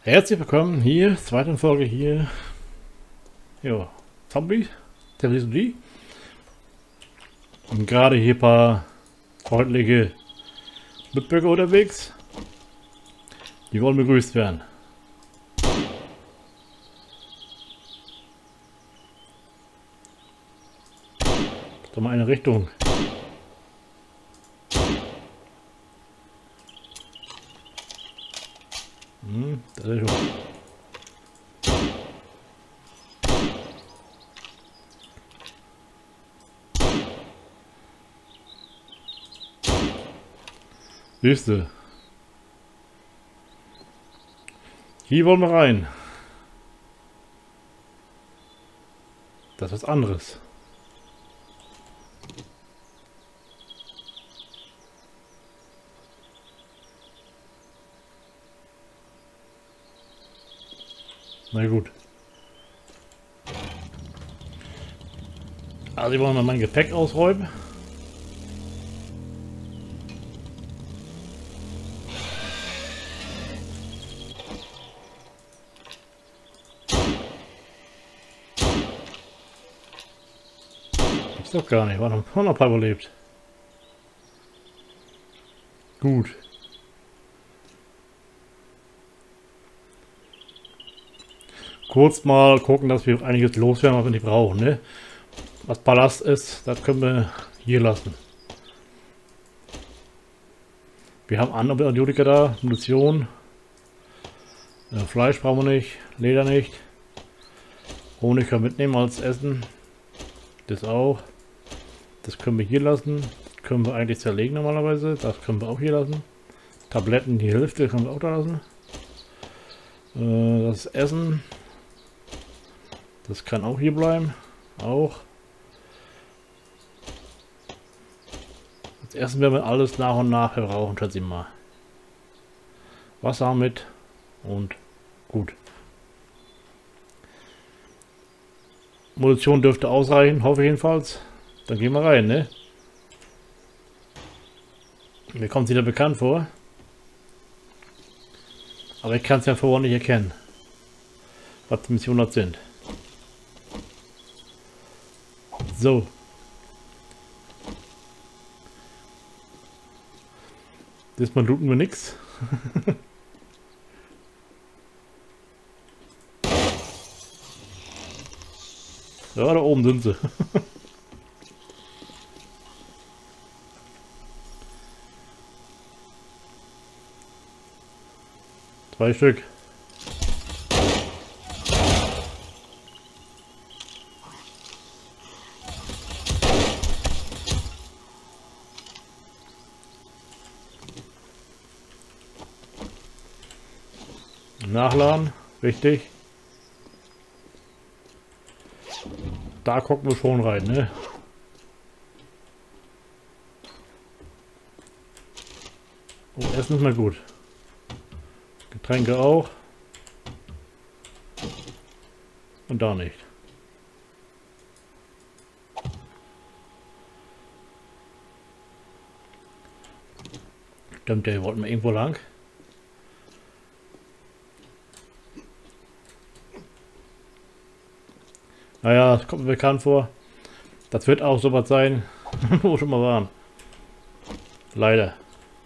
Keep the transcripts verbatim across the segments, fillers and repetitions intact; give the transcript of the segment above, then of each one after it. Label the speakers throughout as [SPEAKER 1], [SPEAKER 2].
[SPEAKER 1] Herzlich willkommen hier, zweite Folge hier. Ja, Zombie, der die. Und gerade hier ein paar freundliche Mitbürger unterwegs. Die wollen begrüßt werden. Doch mal eine Richtung. Hm, das ist schon. Siehste. Hier wollen wir rein. Das ist was anderes. Na gut. Also ich wollen mal mein Gepäck ausräumen. Gibt's doch gar nicht. War noch, war noch ein paar überlebt. Gut. Kurz mal gucken, dass wir einiges loswerden, was wir nicht brauchen. Ne? Was Palast ist, das können wir hier lassen. Wir haben Antibiotika da, Munition. Äh, Fleisch brauchen wir nicht, Leder nicht. Honig können wir mitnehmen als Essen. Das auch. Das können wir hier lassen. Können wir eigentlich zerlegen normalerweise. Das können wir auch hier lassen. Tabletten, die Hälfte können wir auch da lassen. Äh, das Essen. Das kann auch hier bleiben. Auch. Als erstes werden wir alles nach und nach verbrauchen, schätze ich mal. Wasser mit und gut. Munition dürfte ausreichen, hoffe ich jedenfalls. Dann gehen wir rein, ne? Mir kommt es wieder bekannt vor. Aber ich kann es ja vorher nicht erkennen, was die Missionen sind. So. Diesmal looten wir nichts. Ja, da oben sind sie. Zwei Stück. Nachladen, richtig. Da gucken wir schon rein, ne? Oh, Essen ist mal gut. Getränke auch. Und da nicht. Stimmt, der wollten wir irgendwo lang. Naja, das kommt mir bekannt vor. Das wird auch so was sein, wo wir schon mal waren. Leider.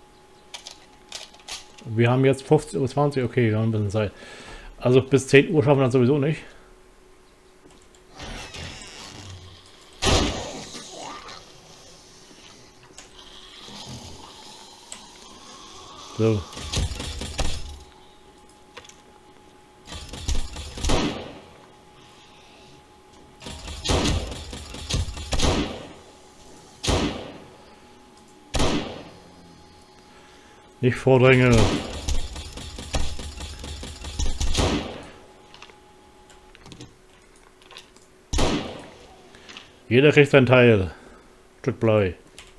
[SPEAKER 1] Wir haben jetzt fünfzehn Uhr zwanzig, okay, wir haben ein bisschen Zeit. Also bis zehn Uhr schaffen wir das sowieso nicht. So. Nicht vordrängeln. Jeder kriegt sein Teil. Stück Blei.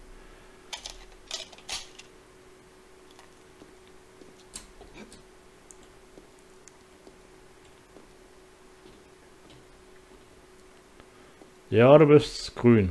[SPEAKER 1] Ja, du bist grün.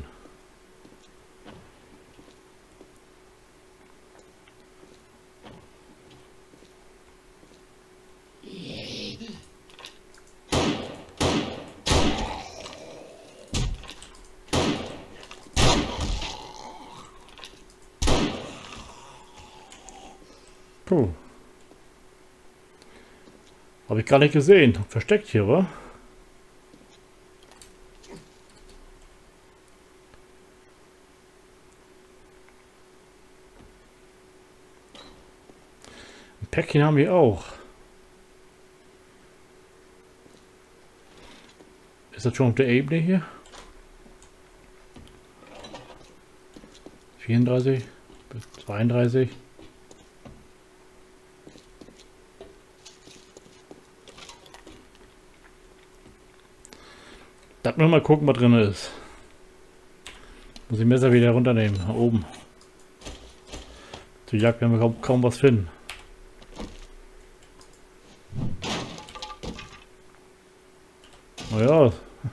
[SPEAKER 1] Puh. Habe ich gar nicht gesehen. Versteckt hier, wa? Ein Päckchen haben wir auch. Ist das schon auf der Ebene hier? vierunddreißig bis zweiunddreißig. Da müssen wir mal gucken, was drin ist. Muss ich Messer wieder runternehmen, nach oben. Zur Jagd werden wir kaum, kaum was finden. Naja.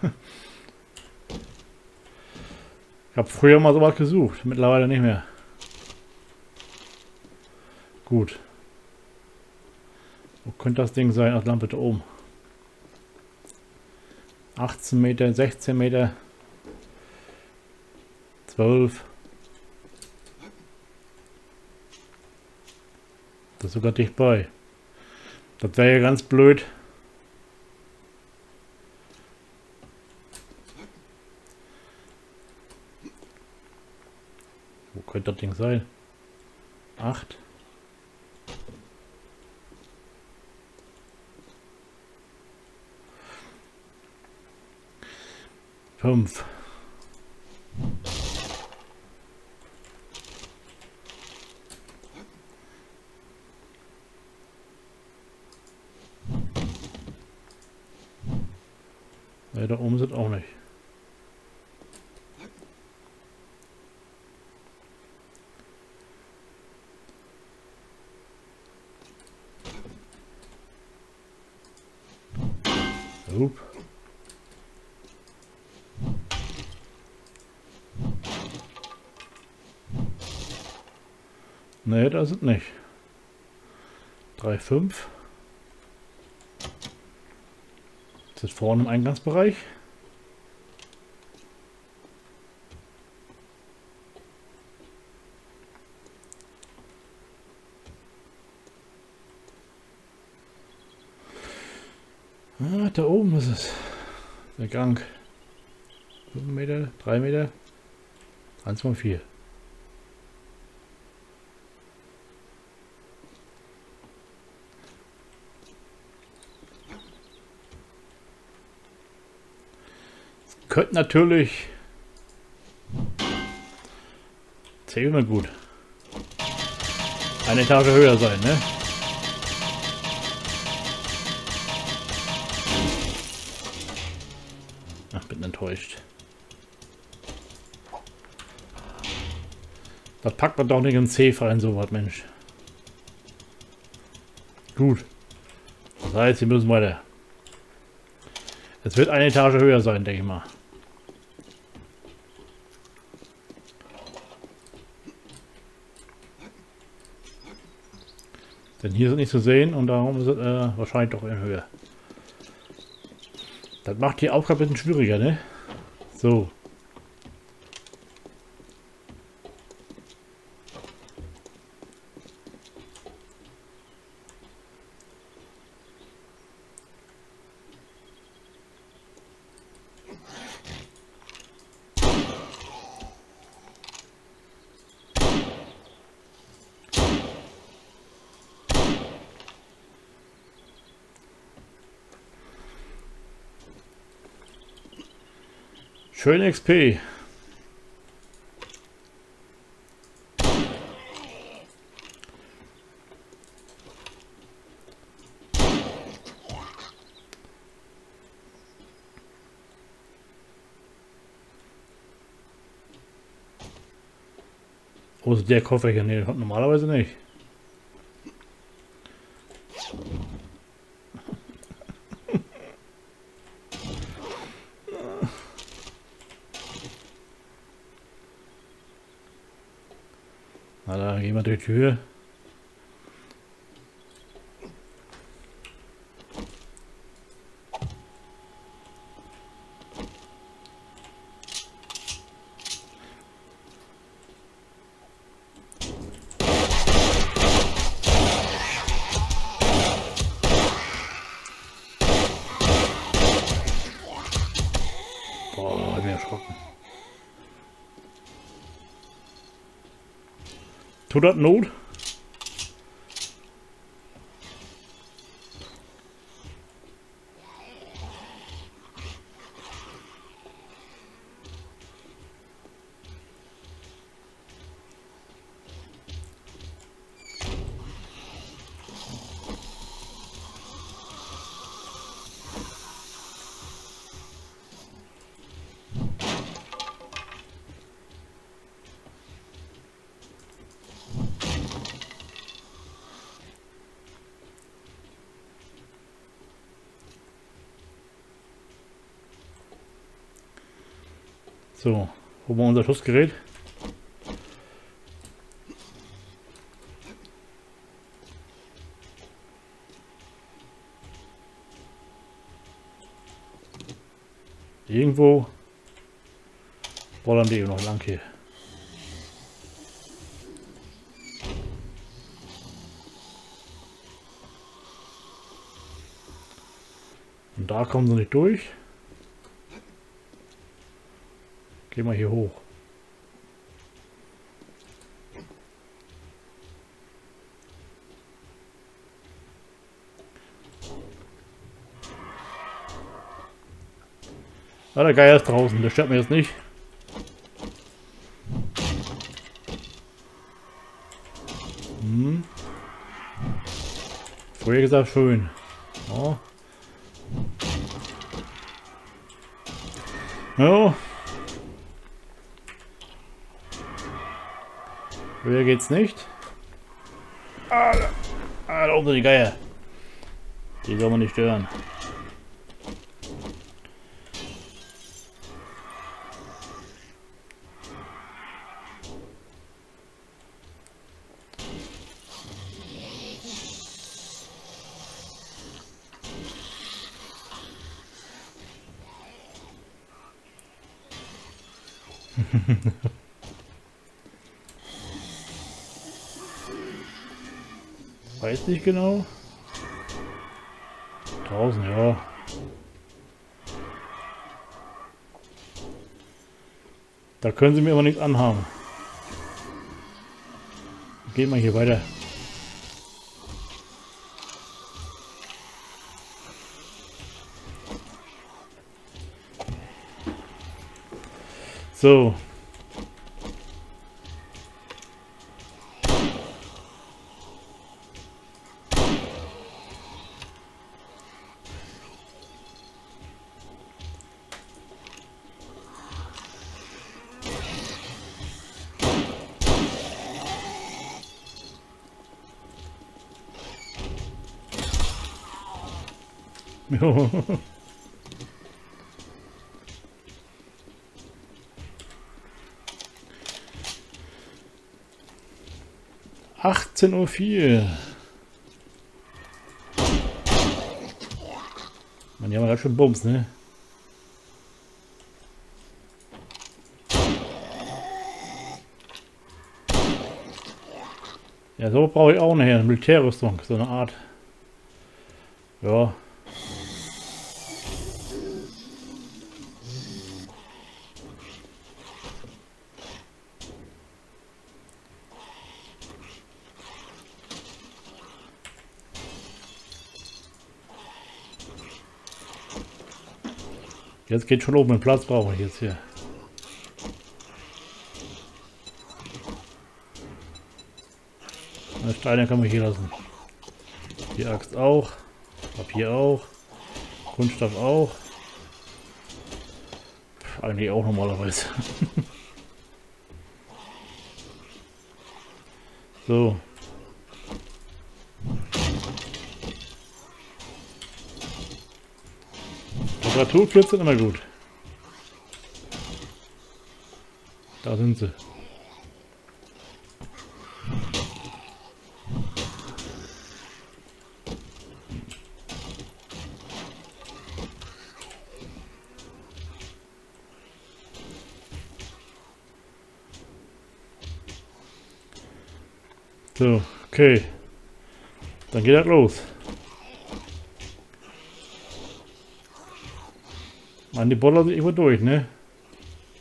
[SPEAKER 1] Ich habe früher mal sowas gesucht, mittlerweile nicht mehr. Gut. Wo könnte das Ding sein? Ach, Lampe da oben. achtzehn Meter, sechzehn Meter, zwölf. Das ist sogar dicht bei. Das wäre ja ganz blöd. Wo könnte das Ding sein? acht. fünf. Ja, da oben sind auch nicht. Upp. Ne, da sind nicht. drei, fünf. Das ist vorne im Eingangsbereich. Ah, da oben ist es. Der Gang. fünf Meter, drei Meter, eins Komma vier. Könnte natürlich zählen wir gut. Eine Etage höher sein, ne? Ach, bin enttäuscht. Das packt man doch nicht in C rein, so was, Mensch. Gut. Das heißt, wir müssen weiter. Es wird eine Etage höher sein, denke ich mal. Denn hier sind nicht zu sehen und darum ist es äh, wahrscheinlich doch in Höhe. Das macht die Aufgabe ein bisschen schwieriger, ne? So. Schön X P. Wo ist der Koffer hier? Nee, normalerweise nicht. Na, da gehen wir durch die Tür. trocken. Tut das Not? So, holen wir unser Schussgerät. Irgendwo bollern die noch lang hier. Und da kommen sie nicht durch. Gehen wir hier hoch. Ah, der Geier ist draußen, der stört mir jetzt nicht. Hm. Vorher gesagt schön. Ja. Ja. Höher geht's nicht. Ah, da, ah, da unten die Geier. Die soll man nicht stören. Weiß nicht genau. Draußen, ja. Da können sie mir aber nichts anhaben. Gehen wir hier weiter. So. achtzehn Uhr vier. Man, die haben halt schon Bums, ne? Ja, so brauche ich auch nachher eine Militärrüstung, so eine Art. Ja. Jetzt geht schon oben, den Platz brauche ich jetzt hier. Eine Steine kann man hier lassen. Die Axt auch. Papier auch. Kunststoff auch. Pff, eigentlich auch normalerweise. So. Temperatur vierzehn immer gut. Da sind sie. So, okay. Dann geht das los. Man, die bollern sich immer durch, ne?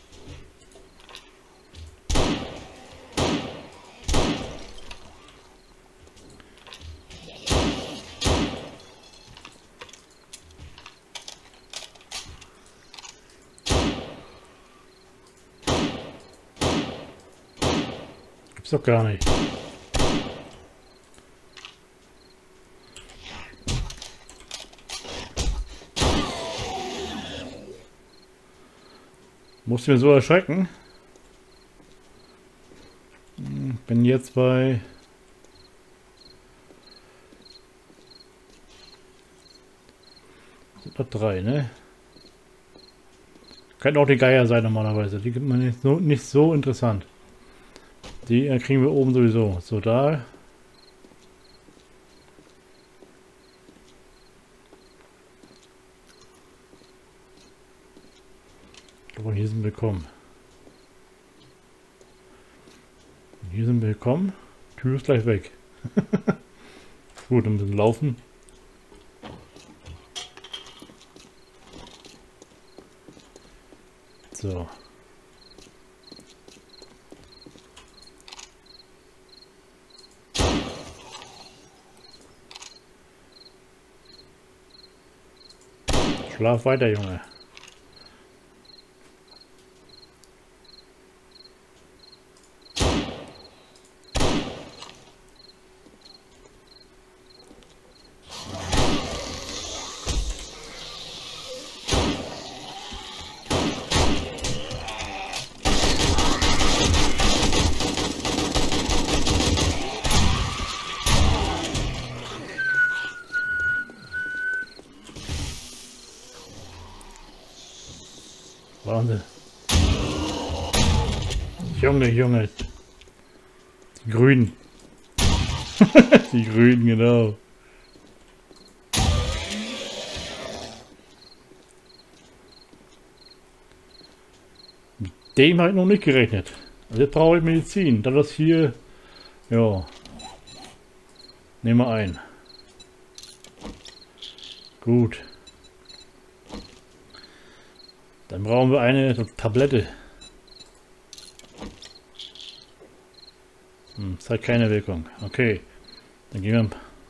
[SPEAKER 1] doch gar nicht. Musst du mir so erschrecken? Bin jetzt bei drei, ne? Könnte auch die Geier sein normalerweise. Die gibt man nicht so, nicht so interessant. Die kriegen wir oben sowieso. So, da. Und hier sind wir gekommen. Hier sind wir gekommen. Tür ist gleich weg. Gut, ein bisschen laufen. So. Schlaf weiter, Junge. Wahnsinn. Junge, Junge. Die Grünen. Die Grünen, genau. Mit dem habe ich noch nicht gerechnet. Also jetzt brauche ich Medizin. Da das hier... Ja. Nehmen wir ein. Gut. Dann brauchen wir eine Tablette. Hm, das hat keine Wirkung. Okay. Dann gehen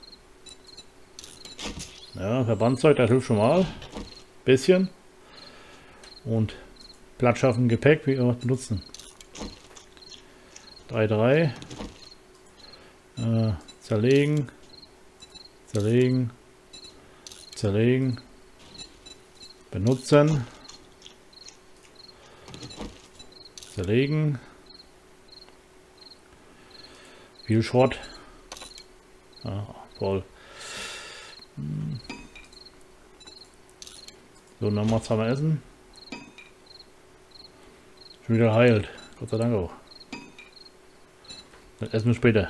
[SPEAKER 1] wir... Ja, Verbandszeug, das hilft schon mal. Bisschen. Und Platz schaffen, Gepäck, wie immer benutzen. drei drei. Äh, zerlegen. Zerlegen. Zerlegen. Benutzen. Zerlegen. Viel Schrott. Ah, voll. So, nochmal zweimal essen. Schon wieder heilt. Gott sei Dank auch. Dann essen wir später.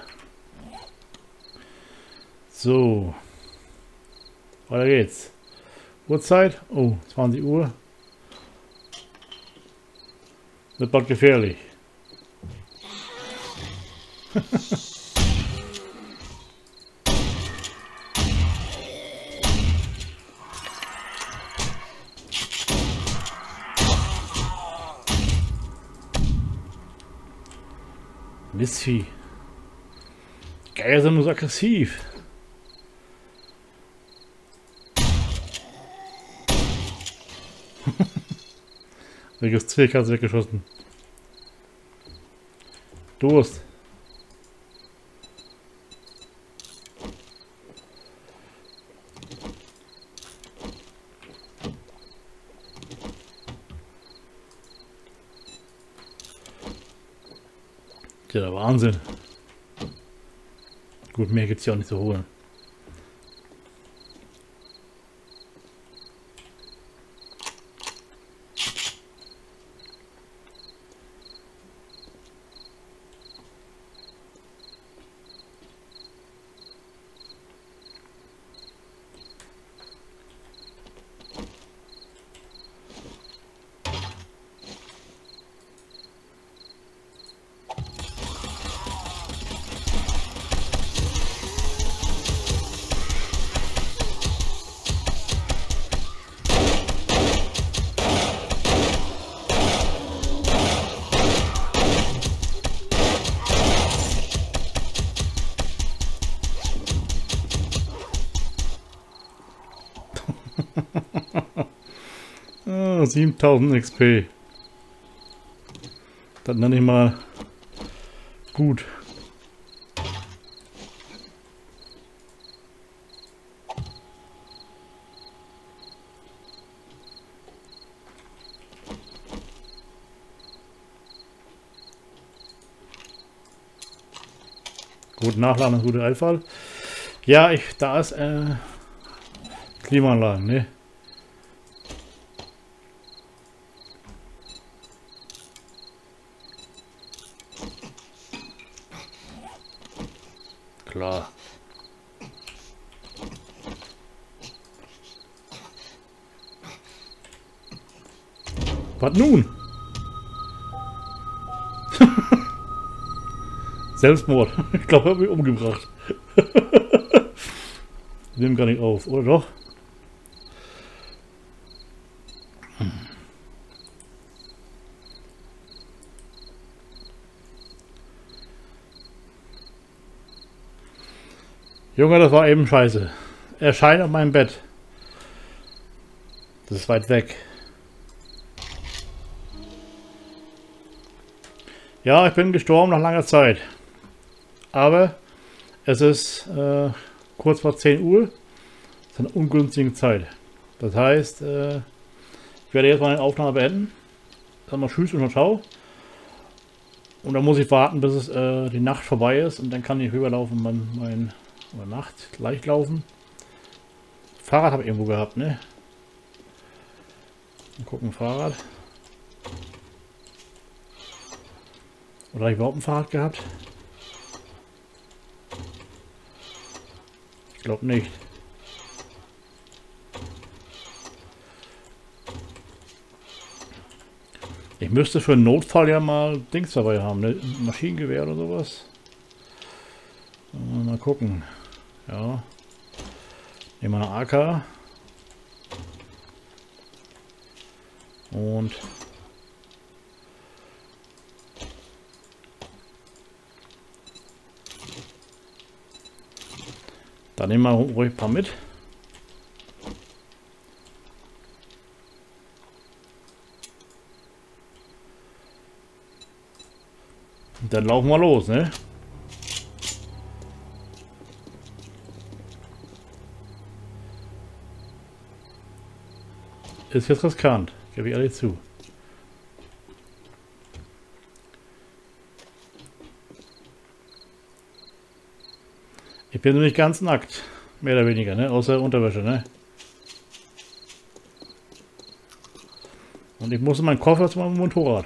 [SPEAKER 1] So. Weiter geht's. Uhrzeit. Oh, zwanzig Uhr. Wird bald gefährlich. Mistvieh. Geier sind nur so aggressiv. Registriert, hast du weggeschossen. Durst. Ja, der Wahnsinn. Gut, mehr gibt es ja auch nicht zu holen. Ah, siebentausend X P. Das nenne ich mal gut. Gut, Nachladen ist guter Einfall. Ja, ich, da ist äh, Klimaanlagen, ne? Klar. Was nun? Selbstmord. Ich glaube, er hat mich umgebracht. Nehmen gar nicht auf, oder doch? Junge, das war eben scheiße. Erschein auf meinem Bett. Das ist weit weg. Ja, ich bin gestorben nach langer Zeit. Aber es ist äh, kurz vor zehn Uhr. Das ist eine ungünstige Zeit. Das heißt, äh, ich werde jetzt meine Aufnahme beenden. Dann mal Tschüss und Ciao. Und dann muss ich warten, bis es äh, die Nacht vorbei ist. Und dann kann ich rüberlaufen, mein, mein oder Nacht leicht laufen. Fahrrad habe ich irgendwo gehabt, ne? Mal gucken, Fahrrad. Oder habe ich überhaupt ein Fahrrad gehabt? Ich glaube nicht. Ich müsste für einen Notfall ja mal Dings dabei haben, ne? Maschinengewehr oder sowas. Mal gucken. Ja. Nehmen wir eine A K. Und dann nehmen wir ruhig ein paar mit. Und dann laufen wir los, ne? Ist jetzt riskant, gebe ich ehrlich zu. Ich bin nicht ganz nackt, mehr oder weniger, ne? Außer Unterwäsche, ne? Und ich muss in meinen Koffer zu meinem Motorrad.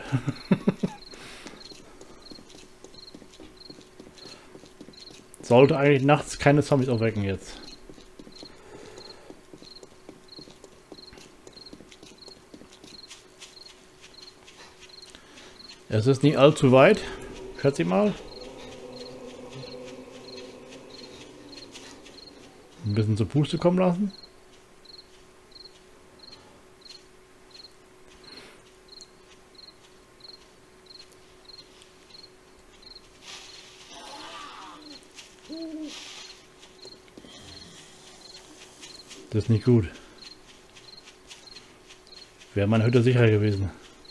[SPEAKER 1] Sollte eigentlich nachts keine Zombies aufwecken jetzt. Es ist nicht allzu weit, schätze ich mal. Ein bisschen zur Puste kommen lassen. Das ist nicht gut. Wäre meine Hütte sicher gewesen.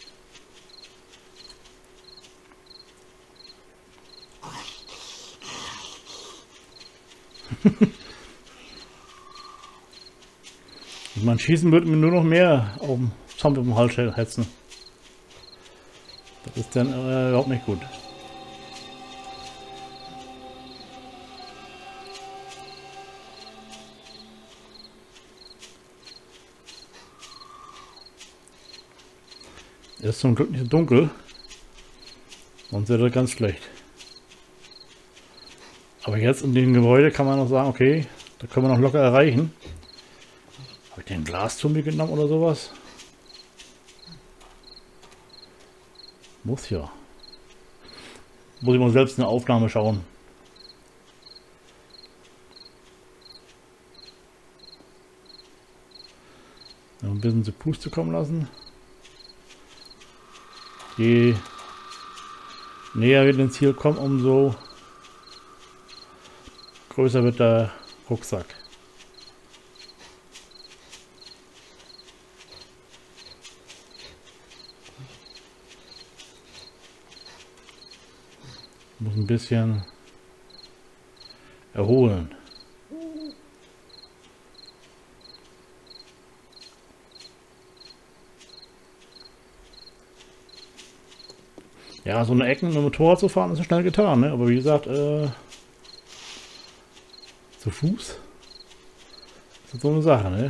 [SPEAKER 1] Man schießen wird mir nur noch mehr auf dem Zombie um den Hals hetzen. Das ist dann äh, überhaupt nicht gut. Es ist zum Glück nicht so dunkel. Sonst wäre das ganz schlecht. Aber jetzt in dem Gebäude kann man noch sagen, okay, da können wir noch locker erreichen. Habe ich den Glas zu mir genommen oder sowas? Muss ja. Muss ich mal selbst eine Aufnahme schauen. Noch ein bisschen zu Puste kommen lassen. Je näher wir ins Ziel kommen, umso größer wird der Rucksack. Muss ein bisschen erholen. Ja, so eine Ecken mit dem Motorrad zu fahren ist schnell getan, ne? Aber wie gesagt, äh, Zu Fuß? Das ist so eine Sache, ne?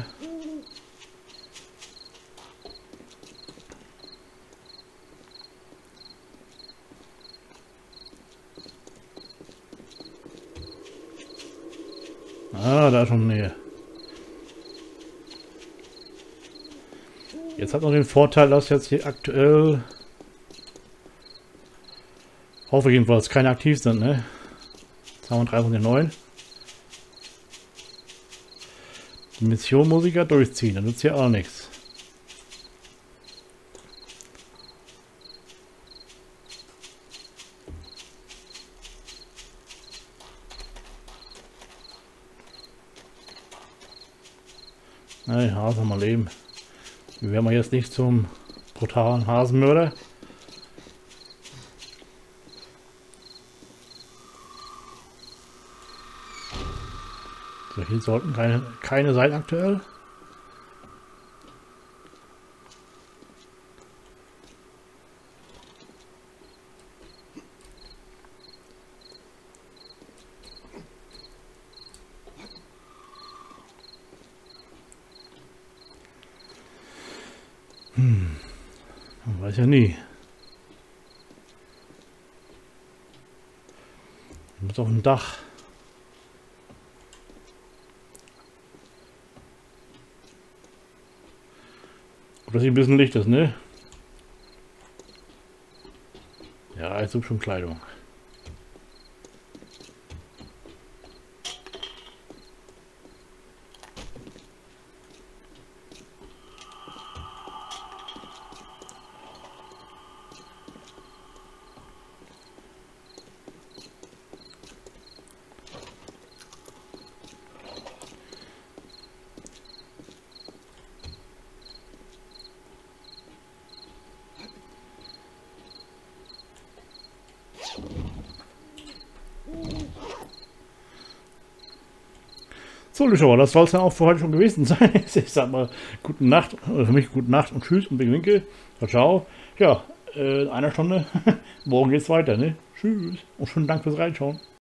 [SPEAKER 1] Ah, da ist schon Nähe. Jetzt hat man den Vorteil, dass jetzt hier aktuell, hoffe ich jedenfalls, keine aktiv sind, ne? Jetzt haben wir drei von den neuen. Die Mission muss ich ja durchziehen, dann nützt hier auch nichts. Nein, Hasen mal leben. Wir werden jetzt nicht zum brutalen Hasenmörder. So, hier sollten keine, keine sein aktuell. Hm, man weiß ja nie. Ich muss auf dem Dach. Ob das hier ein bisschen Licht ist, ne? Ja, ich suche schon Kleidung. So, Zuschauer, das soll es dann auch für heute schon gewesen sein. Ich sag mal, guten Nacht, oder für mich gute Nacht und tschüss und Winkel. Ciao, ciao. Ja, äh, in einer Stunde. Morgen geht's weiter, ne? Tschüss und schönen Dank fürs Reinschauen.